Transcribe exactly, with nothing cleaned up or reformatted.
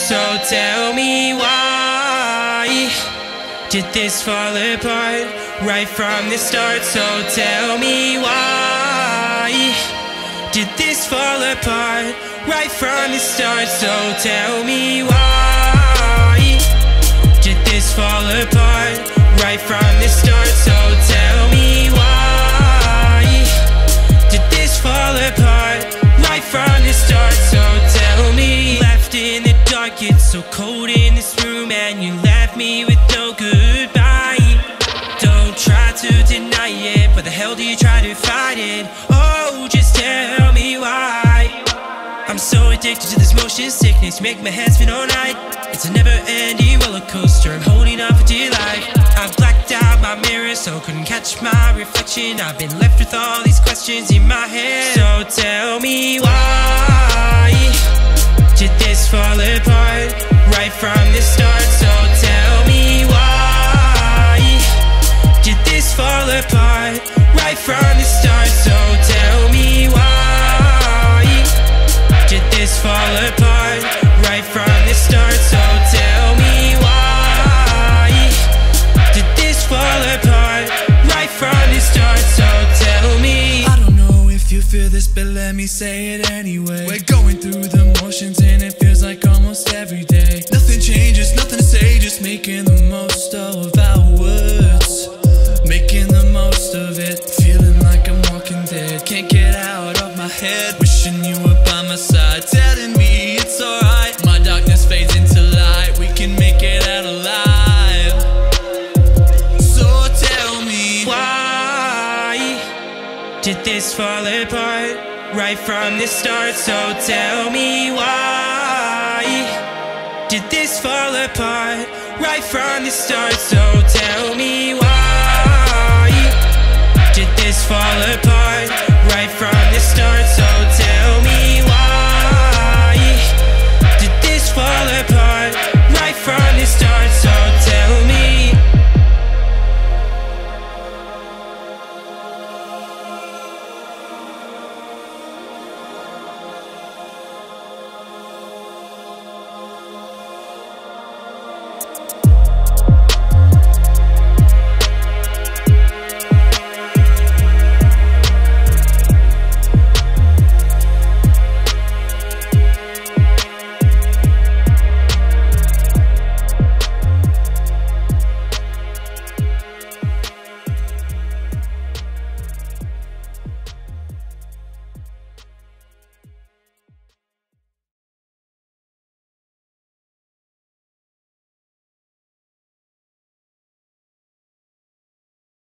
So tell me why did this fall apart right from the start? So tell me why did this fall apart right from the start? So tell me why did this fall apart right from the start? So tell me why did this fall apart right from the start? So tell me. Left in the dark, it's so cold in this room, and you left me with no goodbye. Don't try to deny it, but the hell do you try to fight it? Oh, just tell me why. I'm so addicted to this motion sickness, you make my head spin all night. It's a never-ending roller coaster, I'm holding on for dear life. I blacked out my mirror, so couldn't catch my reflection. I've been left with all these questions in my head. So tell me why did this fall apart right from the start? So tell me why did this fall apart right from the start? So tell me why did this fall apart right from the start? So tell me why did this fall apart right from the start? So tell me. I don't know if you feel this, but let me say it anyway. We're going through the motions and it feels like almost every day. Nothing changes, nothing to say, just making the most of our words, making the most of it. Feeling like I'm walking dead, can't get out of my head. Wishing you were by my side, telling me it's alright. My darkness fades into light, we can make it out alive. So tell me, why did this fall apart right from the start? So tell me why did this fall apart right from the start? So tell me